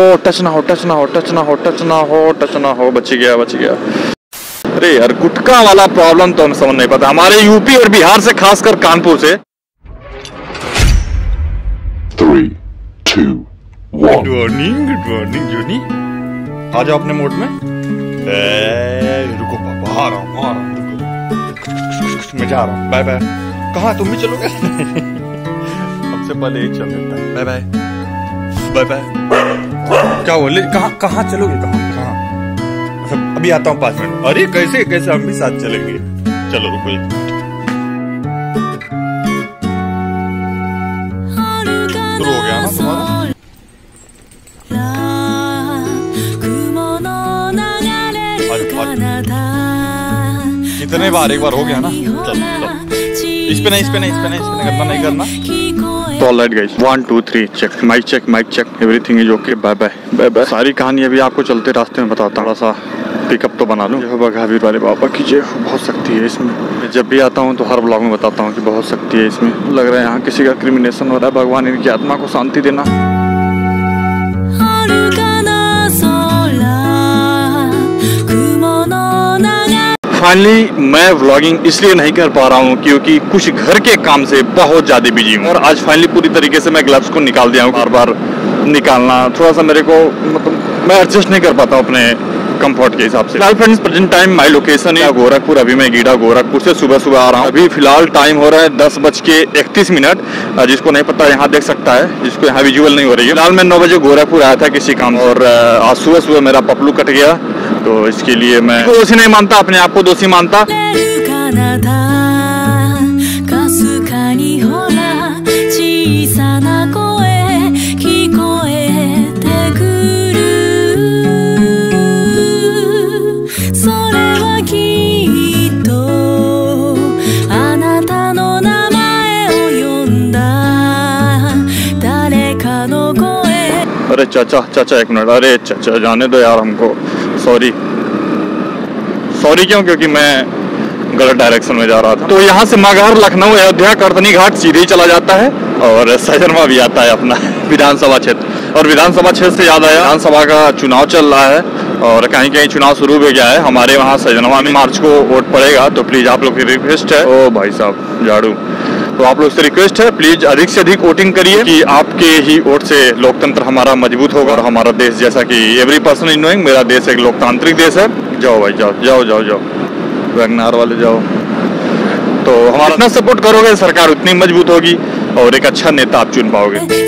ओ touch ना हो, touch ना हो, टच ना हो, टच ना हो, टच ना हो। बच गया, बच गया। अरे यार गुटखा वाला प्रॉब्लम तो हम समझ नहीं पाता हमारे यूपी और बिहार से, खासकर कानपुर से। 3, 2, 1। Good morning Johnny. आ जाओ अपने मोड में। रुको पापा, आ रहा हूँ, मैं जा रहा हूँ। Bye bye. कहाँ, तुम भी चलोगे? सबसे पहले ही चल देता है। Bye bye, bye bye. क्या बोले, कहाँ चलोगे? कहाँ? अभी आता हूँ 5 मिनट। अरे कैसे हम भी साथ चलेंगे। चलो रुको। शुरू हो गया ना तुम्हारा? कितने बार, एक बार हो गया ना। चलो इस पे नहीं करना। तो alright guys, 1 2 3 check, mic check, everything is okay. Bye bye. सारी कहानी अभी आपको चलते रास्ते में बताता हूँ। थोड़ा सा पिकअप तो बना लूँ। महावीर वाले बाबा की जय हो। बहुत शक्ति है इसमें। जब भी आता हूँ तो हर ब्लॉग में बताता हूँ कि बहुत शक्ति है इसमें। लग रहा है यहाँ किसी का क्रिमिनेशन हो रहा है। भगवान इनकी आत्मा को शांति देना। फाइनली मैं व्लॉगिंग इसलिए नहीं कर पा रहा हूँ क्योंकि कुछ घर के काम से बहुत ज़्यादा बिजी हूँ। और आज फाइनली पूरी तरीके से मैं ग्लव्स को निकाल दिया हूँ। बार निकालना थोड़ा सा मेरे को मतलब मैं एडजस्ट नहीं कर पाता अपने कंफर्ट के हिसाब से। फिलहाल friends present time my location है गोरखपुर। अभी मैं गीडा गोरखपुर से सुबह आ रहा हूँ। अभी फिलहाल टाइम हो रहा है 10:31। जिसको नहीं पता यहाँ देख सकता है, जिसको यहाँ विजुअल नहीं हो रही है। फिलहाल मैं 9 बजे गोरखपुर आया था किसी काम, और आज सुबह मेरा पपलू कट गया। तो इसके लिए मैं दोषी नहीं मानता, अपने आप को दोषी मानता। अरे चाचा 1 मिनट। अरे चाचा जाने दो यार हमको। सॉरी क्यों? क्योंकि मैं गलत डायरेक्शन में जा रहा था। तो यहाँ से मगहर, लखनऊ, अयोध्या, कर्तनी घाट सीधे ही चला जाता है। और सजनवा भी आता है अपना विधानसभा क्षेत्र। और विधानसभा क्षेत्र से याद आया, विधानसभा का चुनाव चल रहा है और कहीं चुनाव शुरू हो गया है। हमारे वहाँ सजनवा में मार्च को वोट पड़ेगा। तो प्लीज आप लोग की रिक्वेस्ट है, ओ भाई साहब झाड़ू, तो आप लोग से रिक्वेस्ट है प्लीज अधिक से अधिक वोटिंग करिए कि आपके ही वोट से लोकतंत्र हमारा मजबूत होगा। और हमारा देश, जैसा कि एवरी पर्सन इज नोइंग, मेरा देश एक लोकतांत्रिक देश है। जाओ भाई जाओ वैगनार वाले जाओ। तो हमारा जितना सपोर्ट करोगे सरकार उतनी मजबूत होगी और एक अच्छा नेता आप चुन पाओगे।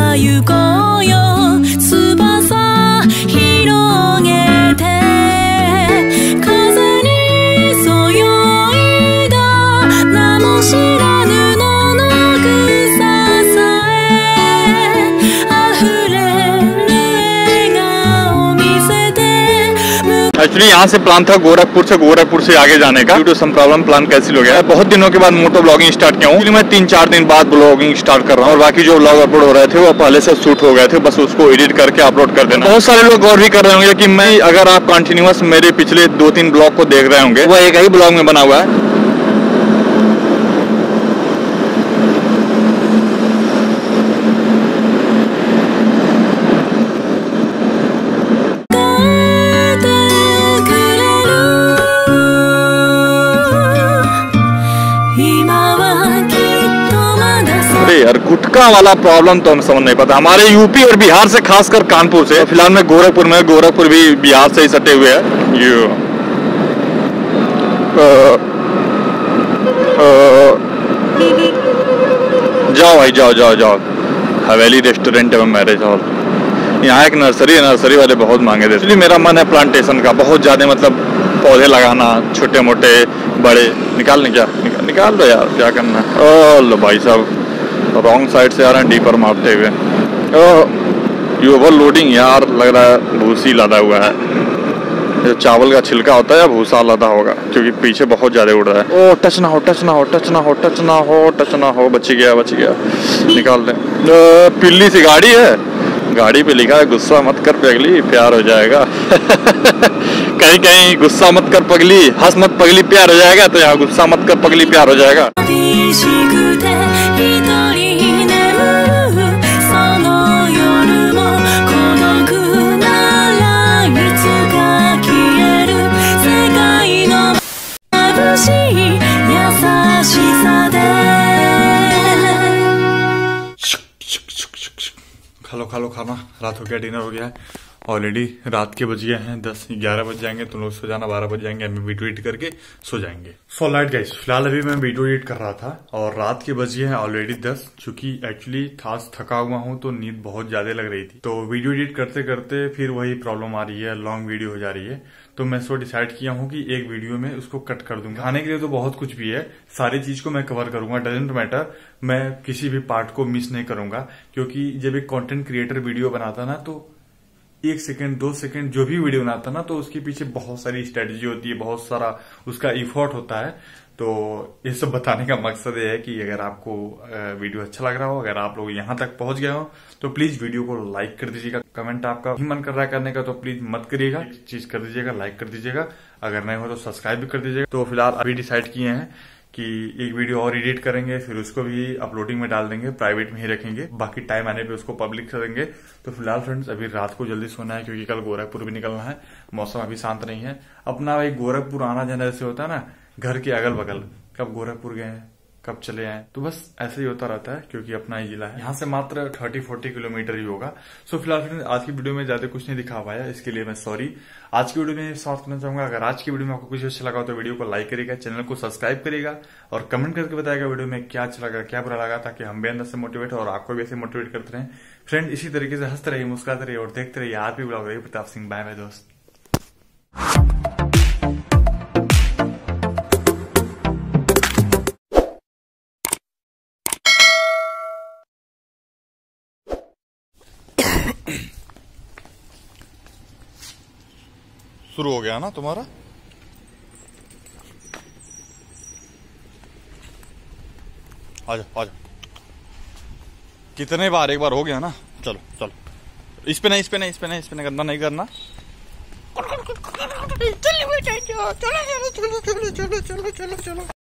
एक्चुअली यहाँ से प्लान था गोरखपुर से आगे जाने का। Due to some problem plan cancel हो गया है। बहुत दिनों के बाद मोटो ब्लॉगिंग स्टार्ट किया हूँ। मैं 3-4 दिन बाद ब्लॉगिंग स्टार्ट कर रहा हूँ। और बाकी जो ब्लॉग अपलोड हो रहे थे वो पहले से शूट हो गए थे, बस उसको एडिट करके अपलोड कर देना। बहुत सारे लोग गौर भी कर रहे होंगे कि मैं, अगर आप कंटिन्यूअस मेरे पिछले 2-3 ब्लॉग को देख रहे होंगे, वो एक ही ब्लॉग में बना हुआ है। यार गुटखा वाला प्रॉब्लम तो हम समझ नहीं पाता हमारे यूपी और बिहार से, खासकर कानपुर से। फिलहाल मैं गोरखपुर भी बिहार से ही सटे हुए है। जाओ भाई जाओ। हवेली रेस्टोरेंट है मैरिज हॉल। यहाँ एक नर्सरी वाले बहुत मांगे थे। इसलिए मेरा मन है प्लांटेशन का बहुत ज्यादा, मतलब पौधे लगाना, छोटे मोटे बड़े। निकाल दो यार, क्या करना है। लो भाई साहब रॉन्ग साइड से आ रहे हैं, डीपर मारते हुए। ये ओवरलोडिंग यार, लग रहा है भूसी लदा हुआ है। जो चावल का छिलका होता है या भूसा लदा होगा, क्योंकि पीछे बहुत ज्यादा उड़ रहा है। ओ टच ना हो। बच गया। निकाल दे। पिल्ली सी गाड़ी है, गाड़ी पे लिखा है गुस्सा मत कर पगली, प्यार हो जाएगा। कहीं गुस्सा मत कर पगली, हंस मत पगली, प्यार हो जाएगा। तो यहाँ गुस्सा मत कर पगली, प्यार हो जाएगा। खाना रात हो गया, डिनर हो गया है। ऑलरेडी रात के बज गए हैं 10-11 बज जाएंगे, तो लोग सो जाना 12 बज जाएंगे, हमें वीडियो एडिट करके सो जाएंगे। सो लाइट गाइस, फिलहाल अभी मैं वीडियो एडिट कर रहा था और रात के बज गए हैं ऑलरेडी 10। चूंकि एक्चुअली खास थका हुआ हूं तो नींद बहुत ज्यादा लग रही थी, तो वीडियो एडिट करते करते फिर वही प्रॉब्लम आ रही है, लॉन्ग वीडियो हो जा रही है। तो मैं सो डिसाइड किया हूं कि एक वीडियो में उसको कट कर दूंगा। खाने के लिए तो बहुत कुछ भी है, सारी चीज को मैं कवर करूंगा, डजंट मैटर, मैं किसी भी पार्ट को मिस नहीं करूंगा। क्योंकि जब एक कंटेंट क्रिएटर वीडियो बनाता ना, तो 1 सेकंड 2 सेकंड जो भी वीडियो बनाता ना, तो उसके पीछे बहुत सारी स्ट्रेटेजी होती है, बहुत सारा उसका इफोर्ट होता है। तो ये सब बताने का मकसद ये है कि अगर आपको वीडियो अच्छा लग रहा हो, अगर आप लोग यहां तक पहुंच गए हो, तो प्लीज वीडियो को लाइक कर दीजिएगा। कमेंट आपका ही मन कर रहा है करने का तो प्लीज मत करिएगा, एक चीज कर दीजिएगा, लाइक कर दीजिएगा। अगर नहीं हो तो सब्सक्राइब भी कर दीजिएगा। तो फिलहाल अभी डिसाइड किए हैं कि एक वीडियो और एडिट करेंगे, फिर उसको भी अपलोडिंग में डाल देंगे, प्राइवेट में ही रखेंगे, बाकी टाइम आने पे उसको पब्लिक करेंगे। तो फिलहाल फ्रेंड्स अभी रात को जल्दी सोना है, क्योंकि कल गोरखपुर भी निकलना है, मौसम अभी शांत नहीं है। अपना भाई गोरखपुर आना जाना ऐसे होता है ना, घर के अगल बगल, कब गोरखपुर गए कब चले आए, तो बस ऐसे ही होता रहता है। क्योंकि अपना ही जिला है, यहाँ से मात्र 30-40 किलोमीटर ही होगा। सो फिलहाल फ्रेंड्स आज की वीडियो में ज्यादा कुछ नहीं दिखा पाया, इसके लिए मैं सॉरी। आज की वीडियो में साथ करना चाहूंगा, अगर आज की वीडियो में आपको कुछ अच्छा लगा तो वीडियो को लाइक करिएगा, चैनल को सब्सक्राइब करिएगा और कमेंट करके बताएगा वीडियो में क्या अच्छा लगा, क्या बुरा लगा, ताकि हम भी अंदर से मोटिवेट और आपको भी ऐसे मोटिवेट करते रहें। फ्रेंड इसी तरीके से हंसते रहिए, मुस्कुराते रहिए और देखते रहिए आरपी ब्लॉग। रही प्रताप सिंह, बाय बाय दोस्त। शुरू हो गया ना तुम्हारा? आजा आजा। कितने बार? एक बार हो गया ना, चलो चलो। इस पे नहीं गंदा नहीं करना। चलो चलो चलो चलो चलो चलो चलो चलो चलो चलो।